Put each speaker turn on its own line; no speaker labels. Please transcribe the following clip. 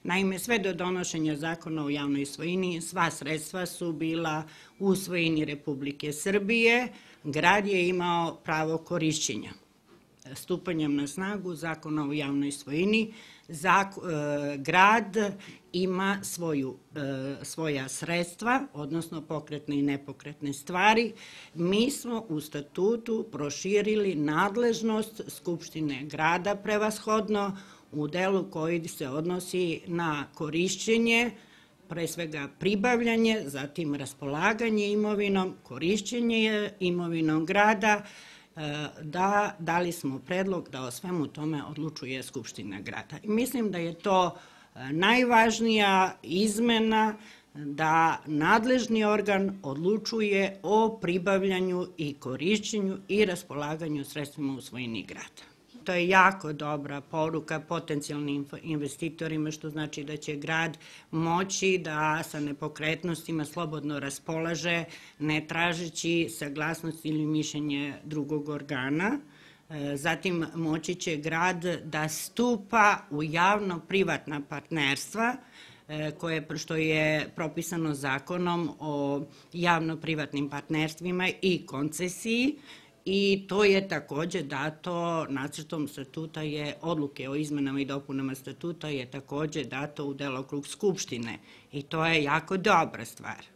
Naime, sve do donošenja zakona o javnoj svojini, sva sredstva su bila u svojini Republike Srbije, grad je imao pravo korišćenja. Stupanjem na snagu zakona o javnoj svojini, grad ima svoja sredstva, odnosno pokretne i nepokretne stvari. Mi smo u statutu proširili nadležnost Skupštine grada prevashodno u delu koji se odnosi na korišćenje, pre svega pribavljanje, zatim raspolaganje imovinom, korišćenje imovinom grada. Dali smo predlog da o svemu tome odlučuje Skupština grada. I mislim da je to najvažnija izmena, da nadležni organ odlučuje o pribavljanju i korišćenju i raspolaganju sredstvima u svojini grada. To je jako dobra poruka potencijalnim investitorima, što znači da će grad moći da sa nepokretnostima slobodno raspolaže, ne tražeći saglasnost ili mišljenje drugog organa. Zatim moći će grad da stupa u javno-privatna partnerstva, što je propisano zakonom o javno-privatnim partnerstvima i koncesiji, i to je takođe dato nacrtom statuta, odluke o izmenama i dopunama statuta je takođe dato u delokrug Skupštine i to je jako dobra stvar.